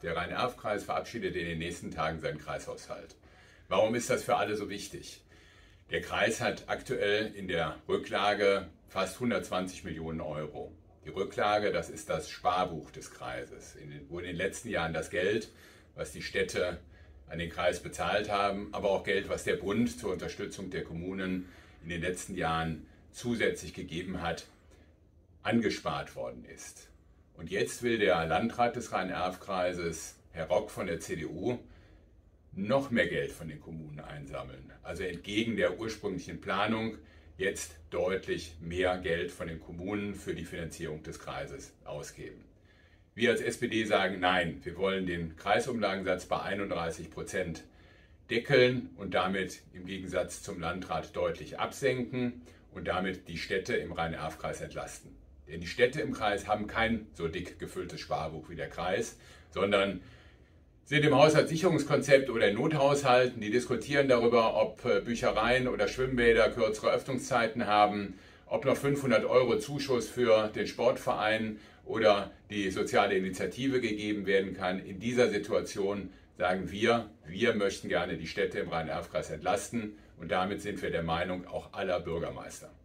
Der Rhein-Erft-Kreis verabschiedet in den nächsten Tagen seinen Kreishaushalt. Warum ist das für alle so wichtig? Der Kreis hat aktuell in der Rücklage fast 120 Millionen Euro. Die Rücklage, das ist das Sparbuch des Kreises, wo in den letzten Jahren das Geld, was die Städte an den Kreis bezahlt haben, aber auch Geld, was der Bund zur Unterstützung der Kommunen in den letzten Jahren zusätzlich gegeben hat, angespart worden ist. Und jetzt will der Landrat des Rhein-Erft-Kreises, Herr Rock von der CDU, noch mehr Geld von den Kommunen einsammeln. Also entgegen der ursprünglichen Planung jetzt deutlich mehr Geld von den Kommunen für die Finanzierung des Kreises ausgeben. Wir als SPD sagen nein, wir wollen den Kreisumlagensatz bei 31% deckeln und damit im Gegensatz zum Landrat deutlich absenken und damit die Städte im Rhein-Erft-Kreis entlasten. Denn die Städte im Kreis haben kein so dick gefülltes Sparbuch wie der Kreis, sondern sind im Haushaltssicherungskonzept oder in Nothaushalten, die diskutieren darüber, ob Büchereien oder Schwimmbäder kürzere Öffnungszeiten haben, ob noch 500 Euro Zuschuss für den Sportverein oder die soziale Initiative gegeben werden kann. In dieser Situation sagen wir möchten gerne die Städte im Rhein-Erft-Kreis entlasten und damit sind wir der Meinung auch aller Bürgermeister.